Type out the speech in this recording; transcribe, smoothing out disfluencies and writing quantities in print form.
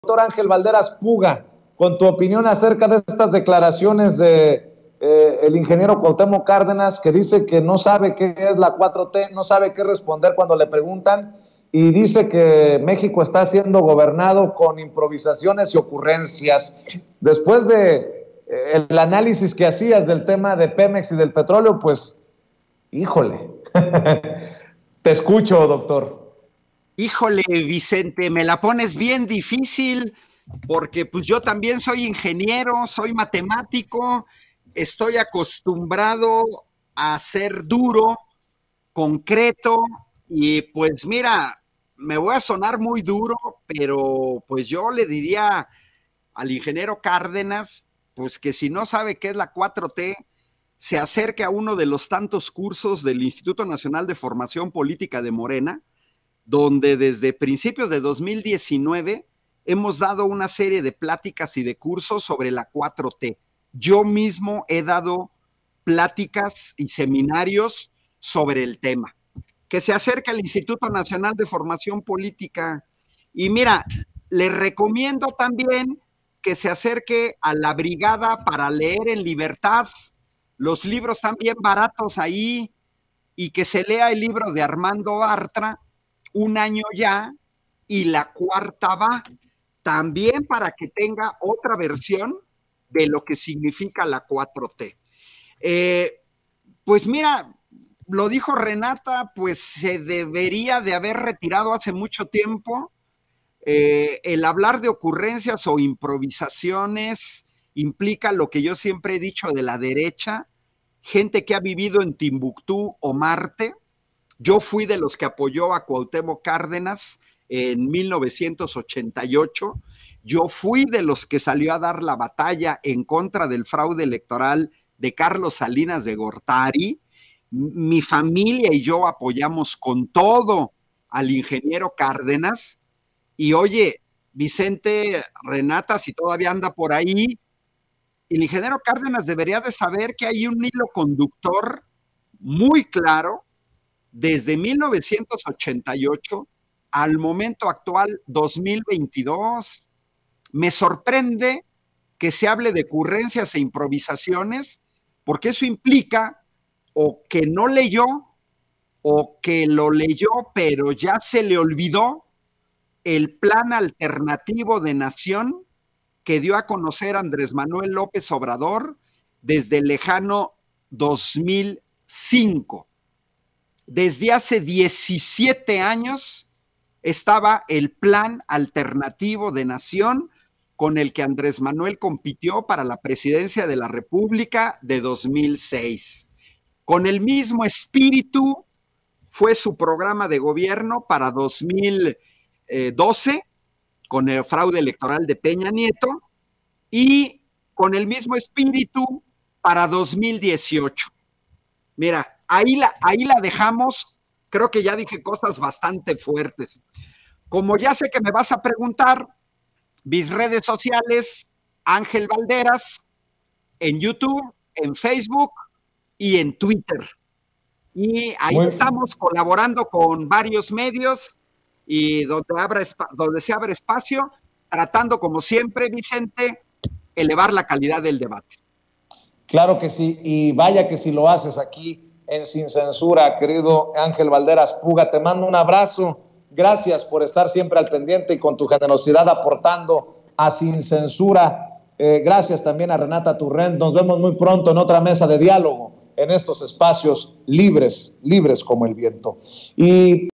doctor Ángel Valderas Puga, con tu opinión acerca de estas declaraciones de el ingeniero Cuauhtémoc Cárdenas, que dice que no sabe qué es la 4T, no sabe qué responder cuando le preguntan, y dice que México está siendo gobernado con improvisaciones y ocurrencias. Después de el análisis que hacías del tema de Pemex y del petróleo, pues, híjole, te escucho, doctor. Híjole, Vicente, me la pones bien difícil, porque pues yo también soy ingeniero, soy matemático, estoy acostumbrado a ser duro, concreto, y pues mira, me voy a sonar muy duro, pero pues yo le diría al ingeniero Cárdenas, pues que si no sabe qué es la 4T, se acerque a uno de los tantos cursos del Instituto Nacional de Formación Política de Morena, donde desde principios de 2019 hemos dado una serie de pláticas y de cursos sobre la 4T. Yo mismo he dado pláticas y seminarios sobre el tema. Que se acerque al Instituto Nacional de Formación Política. Y mira, le recomiendo también que se acerque a la Brigada para Leer en Libertad. Los libros están bien baratos ahí, y que se lea el libro de Armando Bartra, Un año ya, y la cuarta va, también para que tenga otra versión de lo que significa la 4T. Pues mira, lo dijo Renata, pues se debería de haber retirado hace mucho tiempo. El hablar de ocurrencias o improvisaciones implica lo que yo siempre he dicho de la derecha, gente que ha vivido en Timbuktu o Marte. Yo fui de los que apoyó a Cuauhtémoc Cárdenas en 1988. Yo fui de los que salió a dar la batalla en contra del fraude electoral de Carlos Salinas de Gortari. Mi familia y yo apoyamos con todo al ingeniero Cárdenas. Y oye, Vicente, Renata, si todavía anda por ahí, el ingeniero Cárdenas debería de saber que hay un hilo conductor muy claro desde 1988 al momento actual, 2022. Me sorprende que se hable de ocurrencias e improvisaciones, porque eso implica o que no leyó o que lo leyó pero ya se le olvidó el plan alternativo de nación que dio a conocer Andrés Manuel López Obrador desde el lejano 2005. Desde hace 17 años estaba el plan alternativo de nación con el que Andrés Manuel compitió para la presidencia de la República de 2006. Con el mismo espíritu fue su programa de gobierno para 2012, con el fraude electoral de Peña Nieto, y con el mismo espíritu para 2018. Mira, ahí la dejamos. Creo que ya dije cosas bastante fuertes. Como ya sé que me vas a preguntar, mis redes sociales, Ángel Valderas, en YouTube, en Facebook y en Twitter. Y ahí estamos colaborando con varios medios y donde se abre espacio, tratando como siempre, Vicente, elevar la calidad del debate. Claro que sí, y vaya que si lo haces aquí en Sin Censura, querido Ángel Valderas Puga. Te mando un abrazo, gracias por estar siempre al pendiente y con tu generosidad aportando a Sin Censura. Gracias también a Renata Turrent. Nos vemos muy pronto en otra mesa de diálogo en estos espacios libres como el viento. Y